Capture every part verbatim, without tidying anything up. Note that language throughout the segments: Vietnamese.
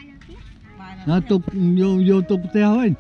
nó tục vô vô tục theo ấy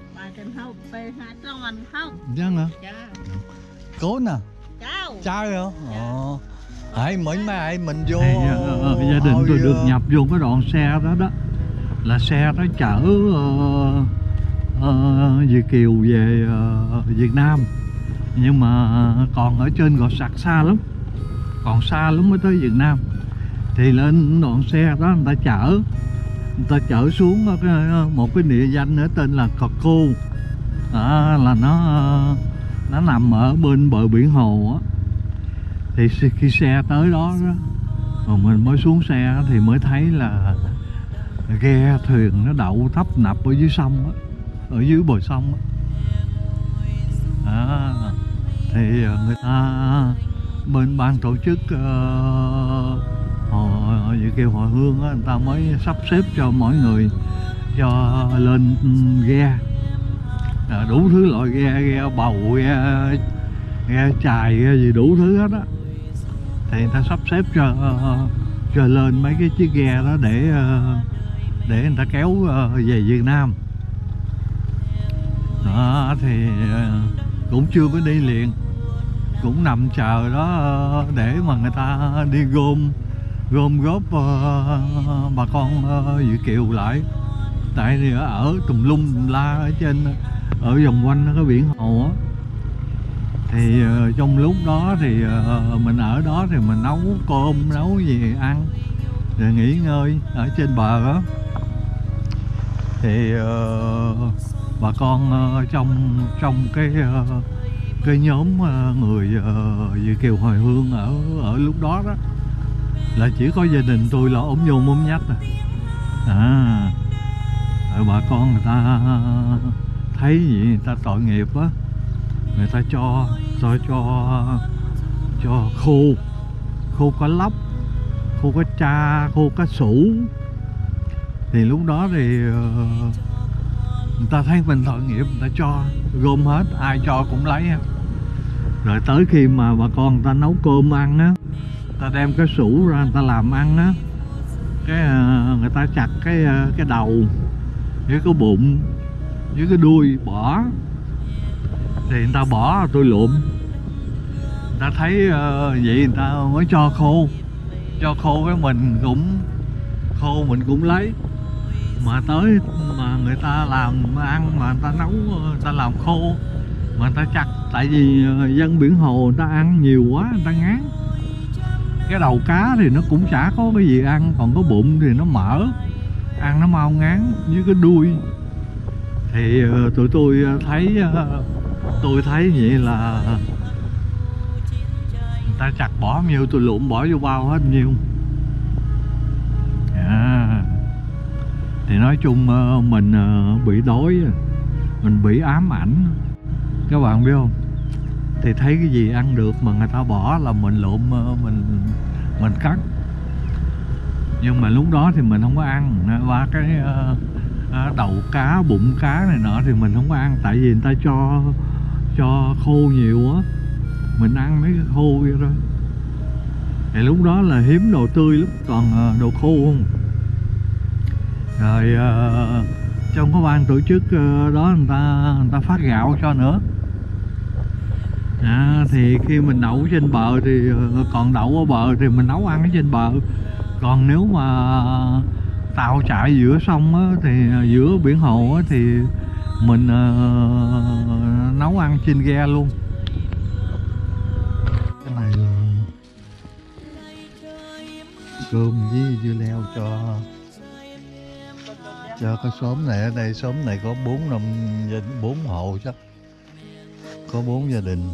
chăng hả cố nè trai hả ờ hãy mấy mai mình vô thì, uh, gia đình tôi được nhập vô cái đoạn xe đó đó là xe nó chở uh, uh, Việt kiều về uh, Việt Nam, nhưng mà còn ở trên Gò Sặc xa lắm, còn xa lắm mới tới Việt Nam. Thì lên đoạn xe đó người ta chở người ta chở xuống một cái địa danh ở tên là Cò Cô, à, là nó nó nằm ở bên bờ biển Hồ á. Thì khi xe tới đó, đó rồi mình mới xuống xe thì mới thấy là ghe thuyền nó đậu tấp nập ở dưới sông á, ở dưới bờ sông á. À, thì người ta bên ban tổ chức uh, họ Việt kiều hồi hương á, người ta mới sắp xếp cho mỗi người cho lên ghe, à, đủ thứ loại ghe, ghe bầu, ghe ghe chài, ghe gì đủ thứ hết á. Thì người ta sắp xếp cho uh, cho lên mấy cái chiếc ghe đó để uh, để người ta kéo uh, về Việt Nam. Đó, thì uh, cũng chưa có đi liền, cũng nằm chờ đó uh, để mà người ta đi gom gom góp uh, bà con uh, Việt kiều lại. Tại thì ở tùm lum tùm la ở trên, ở vòng quanh cái biển Hồ á. Thì uh, trong lúc đó thì uh, mình ở đó thì mình nấu cơm, nấu gì ăn rồi nghỉ ngơi ở trên bờ á. Thì uh, bà con uh, trong trong cái uh, cái nhóm uh, người uh, Việt kiều hồi hương ở ở lúc đó đó là chỉ có gia đình tôi là ốm nhôm ốm nhách à. À, rồi bà con người ta thấy gì người ta tội nghiệp á, người ta cho cho cho cho khô khô cá lóc, khô cá tra, khô cá sủ. Thì lúc đó thì uh, người ta thấy mình tội nghiệp, người ta cho gom hết, ai cho cũng lấy. Rồi tới khi mà bà con người ta nấu cơm ăn á, người ta đem cái sủ ra người ta làm ăn á, cái uh, người ta chặt cái uh, cái đầu với cái bụng với cái đuôi bỏ. Thì người ta bỏ tôi lụm, người ta thấy uh, vậy người ta mới cho khô, cho khô cái mình cũng khô mình cũng lấy. Mà tới mà người ta làm ăn mà người ta nấu, người ta làm khô mà người ta chặt, tại vì dân biển Hồ người ta ăn nhiều quá người ta ngán. Cái đầu cá thì nó cũng chả có cái gì ăn, còn có bụng thì nó mỡ, ăn nó mau ngán, với cái đuôi. Thì uh, tụi tôi thấy uh, tôi thấy vậy là người ta chặt bỏ nhiêu tôi lụm bỏ vô bao hết nhiêu. À, thì nói chung uh, mình uh, bị đói, mình bị ám ảnh các bạn biết không. Thì thấy cái gì ăn được mà người ta bỏ là mình lụm, uh, mình mình cắt. Nhưng mà lúc đó thì mình không có ăn ba cái uh, đầu cá, bụng cá này nọ thì mình không có ăn, tại vì người ta cho cho khô nhiều á, mình ăn mấy cái khô kia thôi. Thì lúc đó là hiếm đồ tươi lắm, toàn uh, đồ khô không. Rồi uh, trong cái ban tổ chức uh, đó người ta người ta phát gạo cho nữa. À, thì khi mình đậu trên bờ thì uh, còn đậu ở bờ thì mình nấu ăn ở trên bờ. Còn nếu mà tàu chạy giữa sông á, thì uh, giữa biển Hồ á, thì mình uh, nấu ăn trên ghe luôn. Cái này là cơm với dưa leo cho cho cái xóm này. Ở đây xóm này có bốn năm bốn hộ chắc, có bốn gia đình.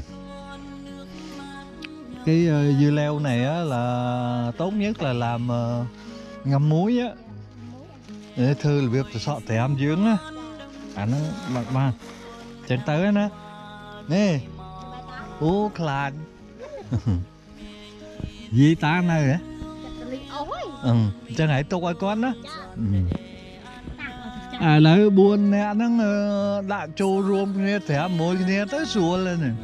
Cái uh, dưa leo này á là tốt nhất là làm uh, ngâm muối á, để thư là việc sọ tèm dưỡng á, anh nó mặt mà trên tới nó nè ô khàn gì ta này hả? Ừ, chẳng hãy tôi coi con đó. Ừ. À lấy buồn nè nó đã trô rôm nè thẻ môi nè tới xua lên nè.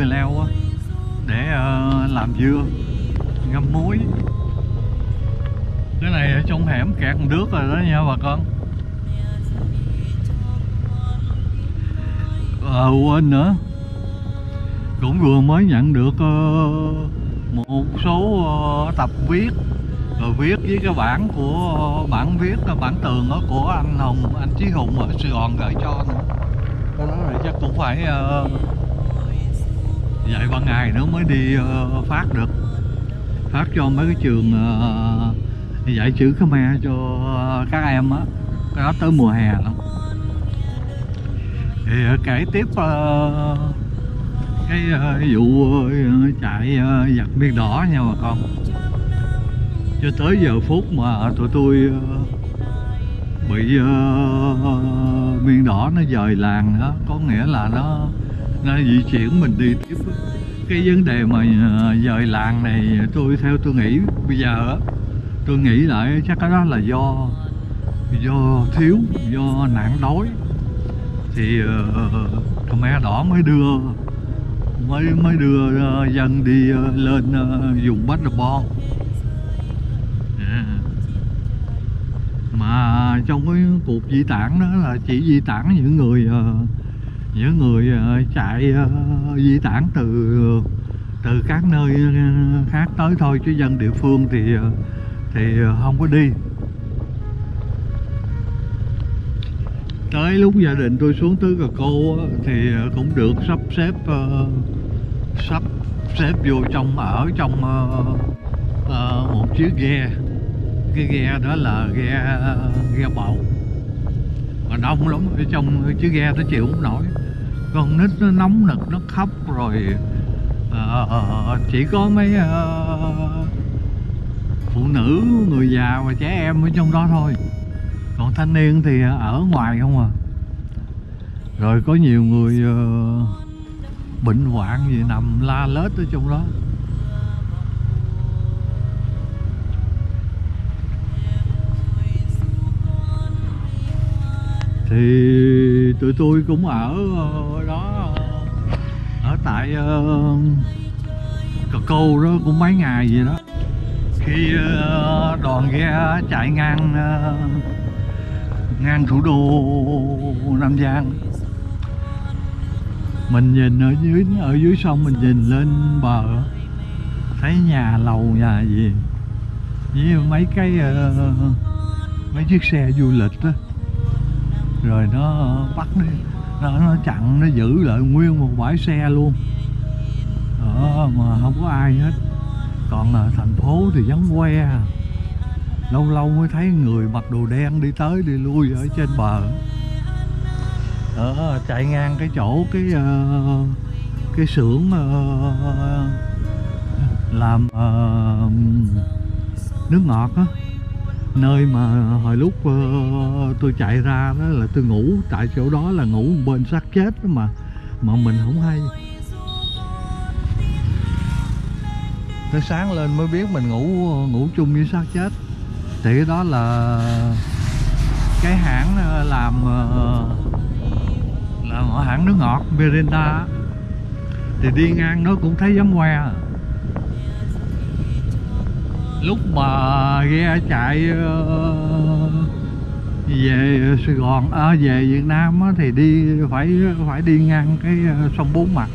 dưa leo á, để uh, làm dưa ngâm muối. Cái này ở trong hẻm kẹt nước rồi đó nha bà con. Ờ quên nữa, cũng vừa mới nhận được uh, một số uh, tập viết, rồi viết với cái bản của uh, bản viết bản tường đó của anh Hùng, anh Chí Hùng ở Sài Gòn gửi cho nữa. Cái đó là chắc cũng phải uh, dạy ba ngày nữa mới đi uh, phát được, phát cho mấy cái trường uh, dạy chữ Khmer cho uh, các em á. Cái đó tới mùa hè lắm. Thì uh, kể tiếp uh, cái uh, vụ uh, chạy uh, giặc biên đỏ nha bà con. Cho tới giờ phút mà tụi tôi uh, bị uh, biên đỏ nó dời làng đó, có nghĩa là nó nó di chuyển mình đi tiếp. Cái vấn đề mà uh, dời làng này, tôi theo tôi nghĩ bây giờ á, tôi nghĩ lại chắc cái đó là do do thiếu, do nạn đói, thì uh, Khmer đỏ mới đưa mới mới đưa uh, dân đi uh, lên uh, vùng Bát Đà Bon. Yeah. Mà trong cái cuộc di tản đó là chỉ di tản những người uh, những người uh, chạy uh, di tản từ uh, từ các nơi uh, khác tới thôi, chứ dân địa phương thì uh, thì uh, không có đi. Tới lúc gia đình tôi xuống tới Cà Cô thì cũng được sắp xếp uh, sắp xếp vô trong, ở trong uh, uh, một chiếc ghe. Cái ghe đó là ghe ghe bầu, mà đông lắm, ở trong chiếc ghe nó chịu không nổi, con nít nó nóng nực nó khóc rồi. Uh, chỉ có mấy uh, phụ nữ, người già và trẻ em ở trong đó thôi, còn thanh niên thì ở ngoài không à. Rồi có nhiều người uh, bệnh hoạn gì nằm la lết ở trong đó. Thì tụi tôi cũng ở uh, đó, ở tại uh, Cà Cô đó cũng mấy ngày gì đó. Khi uh, đoàn ghe chạy ngang uh, ngang thủ đô Nam Giang, mình nhìn ở dưới ở dưới sông, mình nhìn lên bờ thấy nhà lầu nhà gì với mấy cái uh, mấy chiếc xe du lịch đó, rồi nó bắt đi, nó, nó chặn, nó giữ lại nguyên một bãi xe luôn đó, mà không có ai hết. Còn uh, thành phố thì vắng que, lâu lâu mới thấy người mặc đồ đen đi tới đi lui ở trên bờ. Đó, chạy ngang cái chỗ cái uh, cái xưởng uh, làm uh, nước ngọt á, nơi mà hồi lúc uh, tôi chạy ra đó là tôi ngủ tại chỗ đó, là ngủ bên xác chết đó, mà mà mình không hay. Tới sáng lên mới biết mình ngủ ngủ chung với xác chết. Thì cái đó là cái hãng làm làm hãng nước ngọt Mirinda. Thì đi ngang nó cũng thấy vắng que. Lúc mà ghe chạy về Sài Gòn, à, về Việt Nam á, thì đi phải phải đi ngang cái sông Bốn Mặt.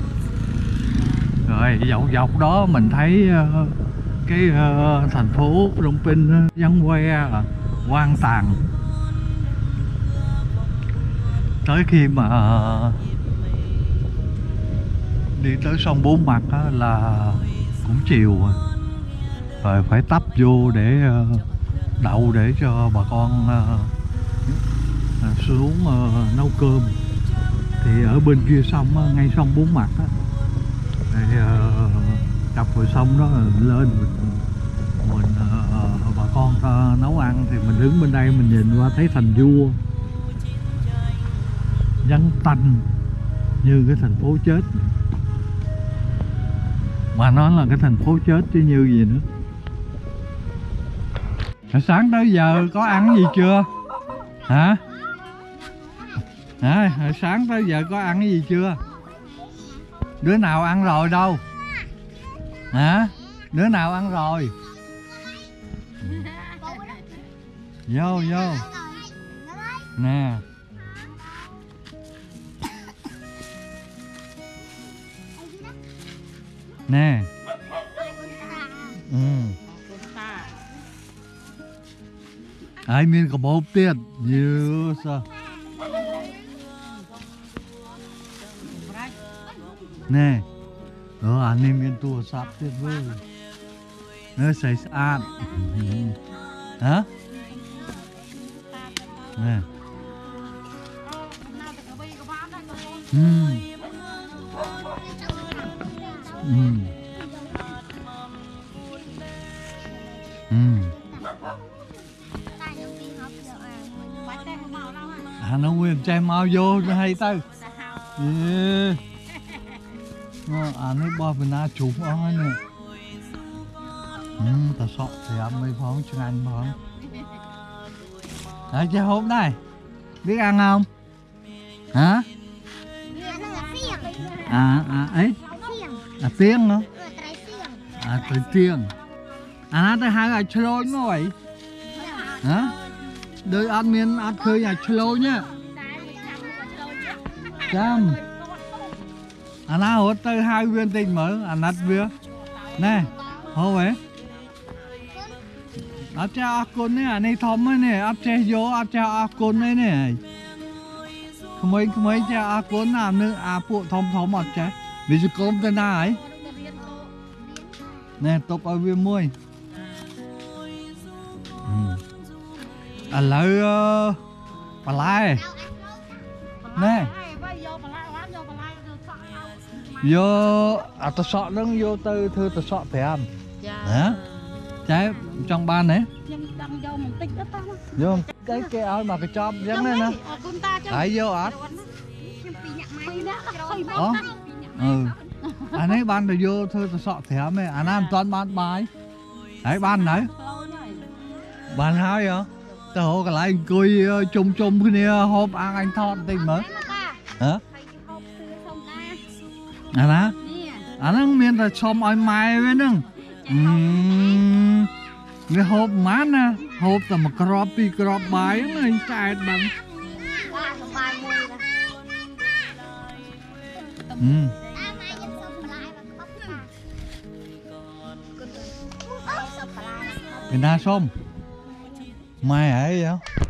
Rồi dọc dọc đó mình thấy uh, cái uh, thành phố Phnom Penh vắng que, hoang tàn. Tới khi mà uh, đi tới sông Bốn Mặt á, là cũng chiều rồi. Rồi phải tấp vô để uh, đậu để cho bà con uh, xuống uh, nấu cơm. Thì ở bên kia sông uh, ngay sông Bốn Mặt á, thì uh, cặp rồi sông đó lên mình, mình uh, bà con uh, nấu ăn, thì mình đứng bên đây mình nhìn qua thấy thành vua vắng tanh như cái thành phố chết, mà nó là cái thành phố chết chứ như gì nữa. Hồi sáng tới giờ có ăn gì chưa hả? Hả? Hồi sáng tới giờ có ăn cái gì chưa? Đứa nào ăn rồi đâu? Hả? Đứa nào ăn rồi? Vô vô. Nè. Nè. Ừ. Ai miên có bố tiết. Dư sao? Nè. Ờ, anh em miên tua sắp tiết với. Nó xảy sát. Hả? Nè. Ừ. Ừ. Ừ. À, nó nguyên trai mau vô nó hay tao. Yeah. À, nó bỏ bên na chụp ơi nè. Ừ, ta sọ thì ăn mấy phóng chân anh phóng. Đấy chứ hôm nay biết ăn không? Hả? À, à ấy. À tiếng hả? À tới tiếng. À nó tới hai ngày chơi nó vậy. Hả? Đôi ăn miên ăn khơi nhà chơi nhá. Chăm. À nó hốt tới hai viên tình mở à nát viên. Nè, hô vậy. Áp cha ác côn này à, này thom ấy nè, áp cha vô áp cha ác côn này nè. Không mấy không mấy cha ác côn làm nữa, à phụ thom thom áp cha. Vì sự côn tên nào ấy. Nè, tục ở viên môi. À lợi bà lai. Nè. Vô, à ta sọ nâng vô tư thư ta sọ phải ăn. Hả? Trái trong ban đấy. Vô cái cái áo mà cái chóp giống này nè. Đấy vô át. Ủa? Ừ. Anh ấy ban rồi vô thư ta sọ phải ăn ấy. Anh ăn toàn ban bài. Đấy ban đấy. Ban hai hả? Ta hộ cả lại cười chung chung cái này hộp ăn anh thon tình mới. Hả? À đó. À nó miền là xóm oi mai với nâng. Cái hộp má nè. Hộp là một crop đi crop bài này chạy bằng. Ừ. Cái na xôm. Mai ấy vậy?